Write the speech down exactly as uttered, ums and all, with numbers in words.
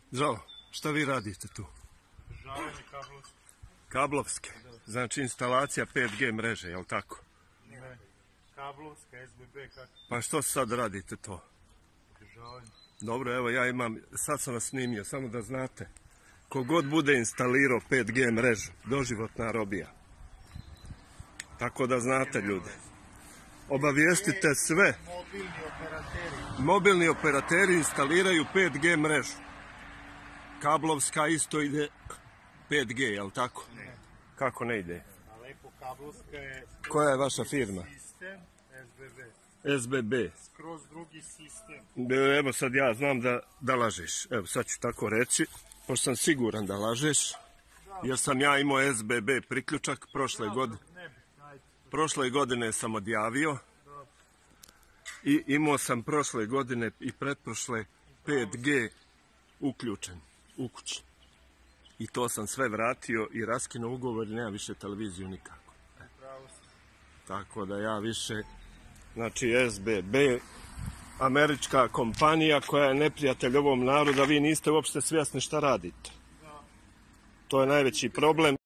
Zdravo, šta vi radite tu? Žavanje kablovske. Kablovske? Znači instalacija pet G mreže, jel tako? Ne, kablovska, S B B, kako? Pa što sad radite to? Žavanje. Dobro, evo ja imam, sad sam vas snimio, samo da znate. Kogod bude instalirao pet G mrežu, doživotna robija. Tako da znate, ljudi. Obavijestite sve. Mobilni operateri. Mobilni operateri instaliraju pet G mrežu. Kablovska isto ide pet G, jel tako? Ne. Kako ne ide? A lepo kablovska je... Koja je vaša firma? Sistem, S B B. S B B. Skroz drugi sistem. Evo sad ja znam da, da lažeš. Evo sad ću tako reći. Pošto sam siguran da lažeš. Jer sam ja imao S B B priključak prošle godine. Ne bi, ajde. Prošle godine sam odjavio. I imao sam prošle godine i pretprošle pet G uključen u kući. I to sam sve vratio i raskinuo ugovor i nema više televiziju nikako. E. Tako da ja više, znači S B B, američka kompanija koja je neprijatelj ovom narodu, vi niste uopšte svjesni šta radite. To je najveći problem.